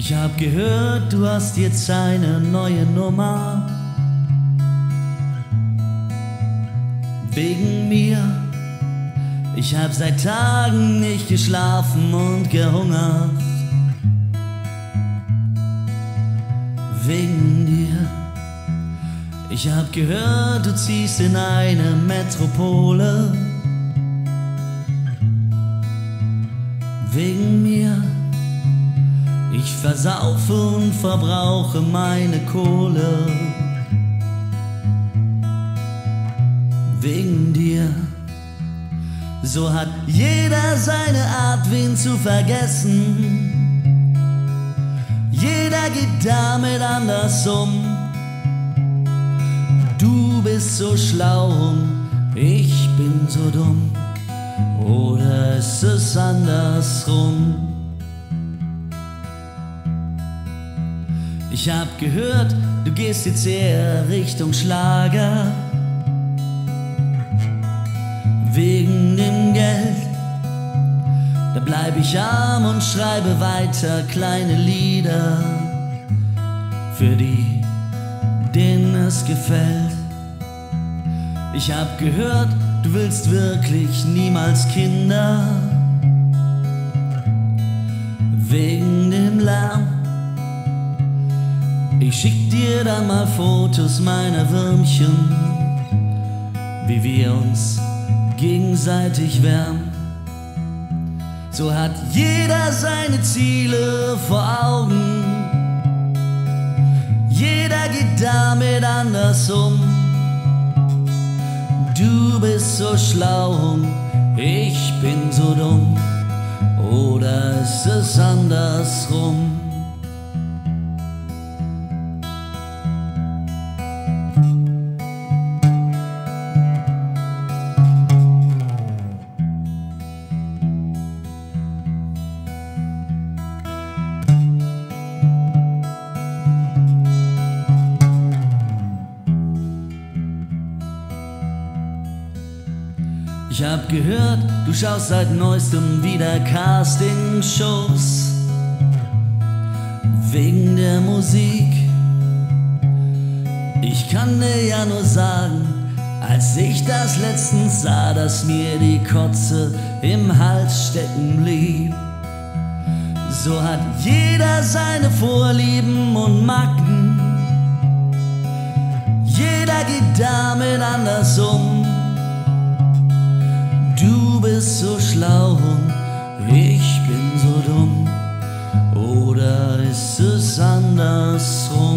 Ich hab gehört, du hast jetzt eine neue Nummer. Wegen mir. Ich hab seit Tagen nicht geschlafen und gehungert. Wegen dir. Ich hab gehört, du ziehst in eine Metropole. Wegen mir. Ich versaufe und verbrauche meine Kohle. Wegen dir. So hat jeder seine Art, wen zu vergessen. Jeder geht damit anders um. Du bist so schlau und ich bin so dumm. Oder ist es andersrum? Ich hab gehört, du gehst jetzt eher Richtung Schlager. Wegen dem Geld. Da bleib ich arm und schreibe weiter kleine Lieder. Für die, denen es gefällt. Ich hab gehört, du willst wirklich niemals Kinder. Wegen dem Lärm. Ich schick dir dann mal Fotos meiner Würmchen, wie wir uns gegenseitig wärmen. So hat jeder seine Ziele vor Augen. Jeder geht damit anders um. Du bist so schlau und ich bin so dumm. Oder ist es andersrum? Ich hab gehört, du schaust seit neuestem wieder Castingshows. Wegen der Musik. Ich kann dir ja nur sagen, als ich das letztens sah, dass mir die Kotze im Hals stecken blieb. So hat jeder seine Vorlieben und Macken. Jeder geht damit anders um. Du bist so schlau und ich bin so dumm. Oder ist es andersrum?